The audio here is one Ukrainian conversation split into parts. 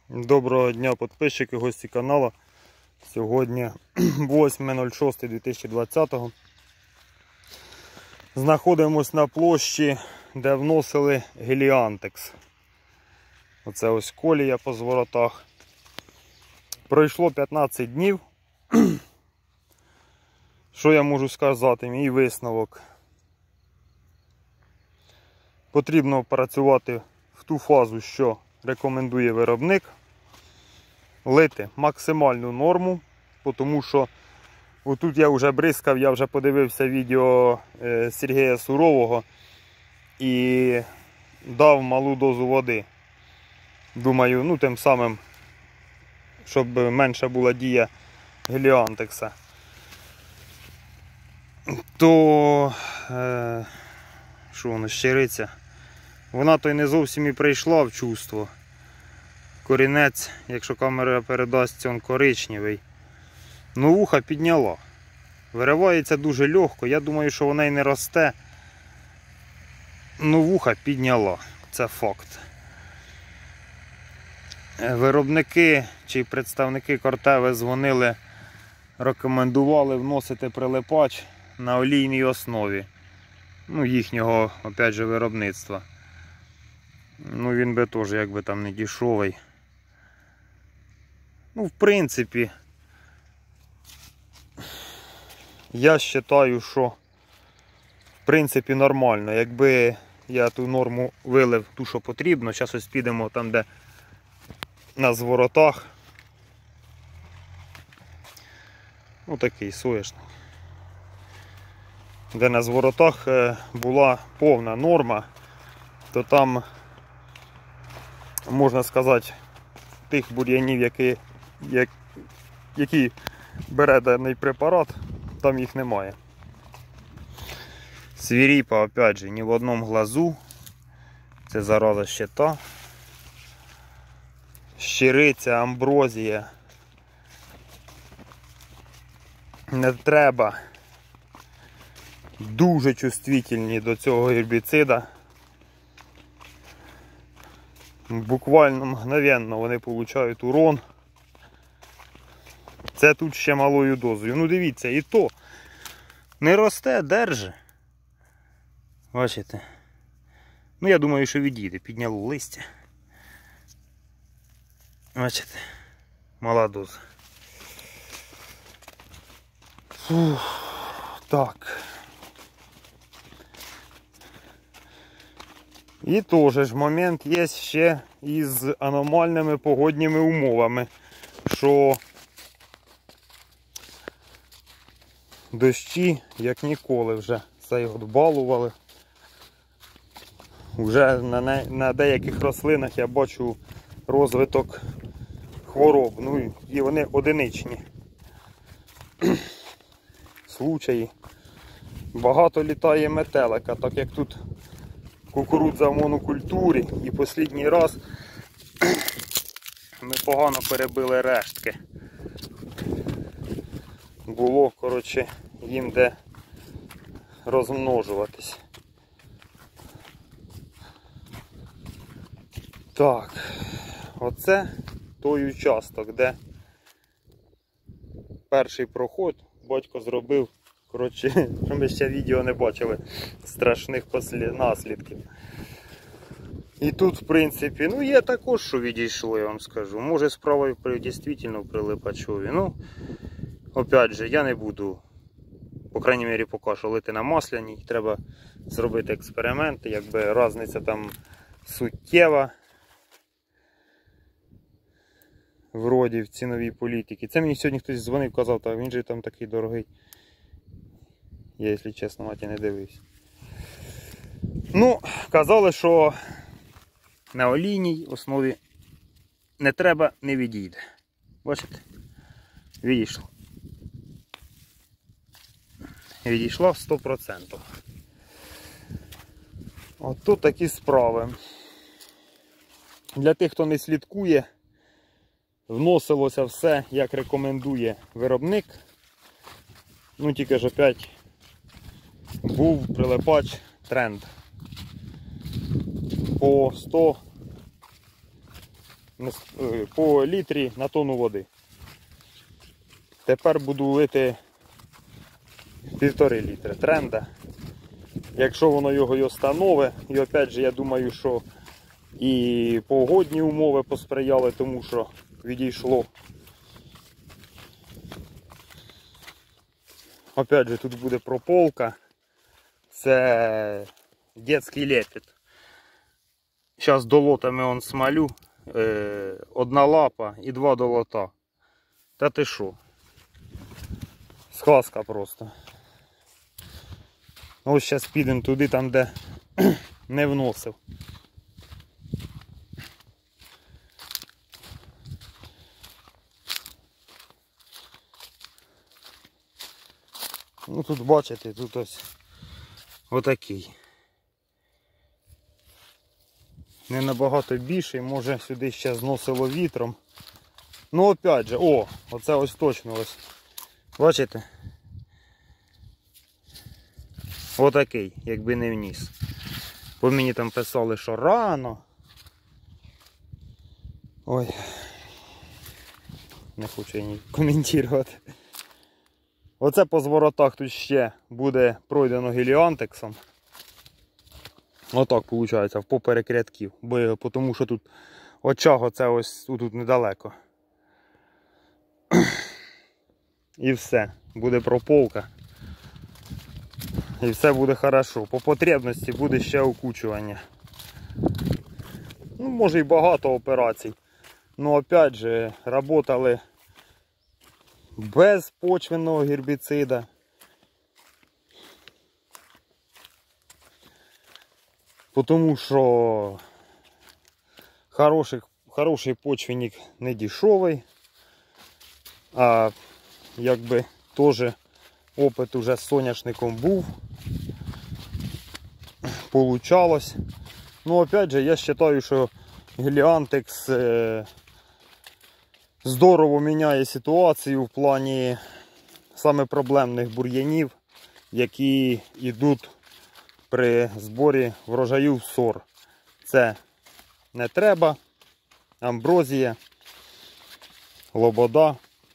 Доброго дня, підписчики, гості каналу. Сьогодні 8.06.2020. Знаходимось на площі, де вносили геліантекс. Оце ось колія по зворотах. Пройшло 15 днів. Що я можу сказати? Мій висновок. Потрібно працювати в ту фазу, що рекомендує виробник. Лити максимальну норму, тому що отут я вже бризкав, я вже подивився відео Сергія Сурового і дав малу дозу води. Думаю, тим самим, щоб менша була дія геліантекса. То, що воно, щириця? Вона то й не зовсім і прийшла в чувство. Корінець, якщо камера передасть, він коричневий. Вуха підняла. Виривається дуже легко. Я думаю, що вона й не росте. Вуха підняла. Це факт. Виробники чи представники Кортеви дзвонили, рекомендували вносити прилипач на олійній основі. Їхнього, опять же, виробництва. Він би теж, якби там не дешевий. В принципі, я вважаю, що в принципі нормально. Якби я ту норму вилив, ту, що потрібно, зараз ось підемо там, де на зворотах. Такий соєшник. Де на зворотах була повна норма, то там, можна сказати, тих бур'янів, які бере даний препарат, там їх немає. Свиріпа, опять же, ні в одному глазу. Це зараза щита. Щириця, амброзія. Не треба. Дуже чувствительні до цього гербіцида. Буквально мгновенно вони отримують урон. Це тут ще малою дозою. Дивіться, і то не росте, держи. Бачите? Я думаю, що відійде. Підняло листя. Бачите? Мала доза. Так. І теж ж момент є ще із аномальними погодніми умовами, що дощі, як ніколи, вже це його балували. Вже на деяких рослинах я бачу розвиток хвороб, і вони одиничні случаї. Багато літає метелика, так як тут кукурудза в монокультурі, і останній раз ми погано перебили рештки. Було, їм де розмножуватись. Так, оце той участок, де перший проход батько зробив, що ми ще відео не бачили, страшних наслідків. І тут, в принципі, є також, що відійшло, я вам скажу. Може, справа дійсно в прилипачові. Опять же, я не буду, по крайній мірі, поки що лити на масляній. Треба зробити експерименти, якби різниця там суттєва. Вроді в ціновій політиці. Це мені сьогодні хтось дзвонив, казав, так він же там такий дорогий. Я, якщо чесно, маті не дивився. Казали, що на олійній основі не треба, не відійде. Бачите? Відійшло. Відійшла 100%. От тут такі справи. Для тих, хто не слідкує, вносилося все, як рекомендує виробник. Тільки ж опять був прилипач тренд. По 100 по літрі на тонну води. Тепер буду лити 1,5 літра тренда. Якщо воно його й остановить, і опять же я думаю, що і погодні умови посприяли тому, що відійшло. Опять же тут буде прополка. Це дитячий лепет. Зараз долотами он смалю. 1 лапа і 2 долота. Та ти що? Сказка просто. Ось зараз підемо туди, там де не вносив. Ну тут бачите, тут ось отакий. Не набагато більший, може сюди ще зносило вітром. Ну опять же, оце ось точно ось. Бачите? Отакий, якби не вніс. Бо мені там писали, що рано. Ой. Не хочу я ні коментувати. Оце по зворотах тут ще буде пройдено геліантексом. Отак виходить, впоперек рядків. Тому що тут очаг оце ось тут недалеко. І все. Буде прополка. І все буде хорошо. По потребності буде ще окучування. Ну, може і багато операцій. Ну опять же, работали без почвенного гербіцида. Тому що хороший почвенник не дешевий. А якби теж опит уже з соняшником був. Получалось. Ну опять же, я вважаю, що геліантекс здорово міняє ситуацію в плані саме проблемних бур'янів, які йдуть при зборі врожаю в сор. Це не треба, амброзія, лобода.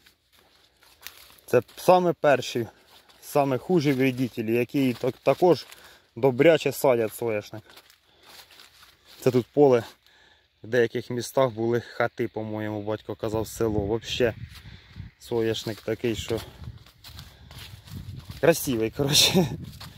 Це саме перші, саме хужі вредителі, які також добряче садять соняшник. Це тут поле, в деяких містах були хати, по-моєму, батько казав, село. Взагалі соняшник такий, що красивий, коротше.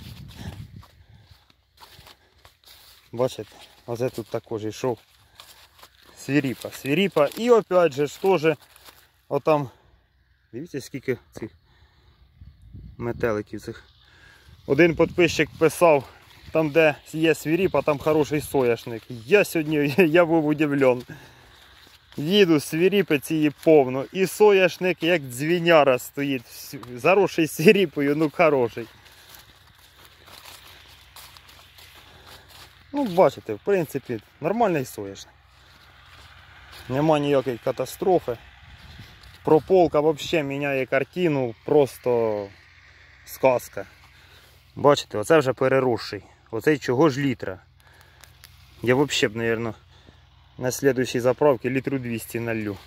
Бачите, оце тут також йшов свиріпа. І опять же ж теж, отам, дивіться скільки цих метеликів цих. Один підписчик писав, там де є свиріпа, там хороший соняшник. Я сьогодні, я був удивлен. Їду, свиріпи цієї повно. І соняшник як дзвіняра стоїть. Заросший свиріпою, ну хороший. Ну, бачите, в принципі, нормальний соняшник. Нема ніякої катастрофи. Прополка взагалі міняє картину, просто сказка. Бачите, оце вже переросший. Оцей чого ж літра. Я взагалі б, мабуть, на слідуючій заправці літру 200 налью.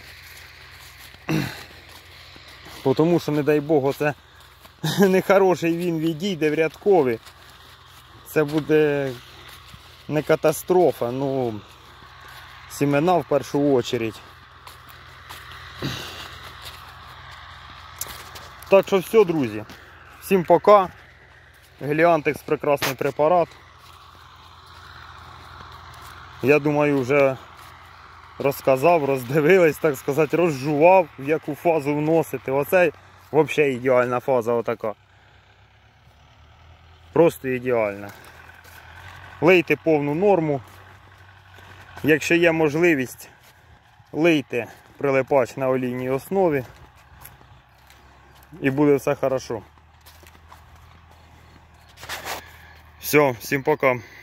Тому що, не дай Бог, оце нехороший він відійде в рядкові. Це буде не катастрофа, ну семена в першу очередь. Так що все, друзі. Всім пока. Геліантекс прекрасний препарат. Я думаю, вже розказав, роздивились, так сказати, розжував, в яку фазу вносити. Оце взагалі ідеальна фаза отака. Просто ідеальна. Лийте повну норму. Якщо є можливість, лийте прилипач на олійній основі. І буде все хорошо. Все, всім пока.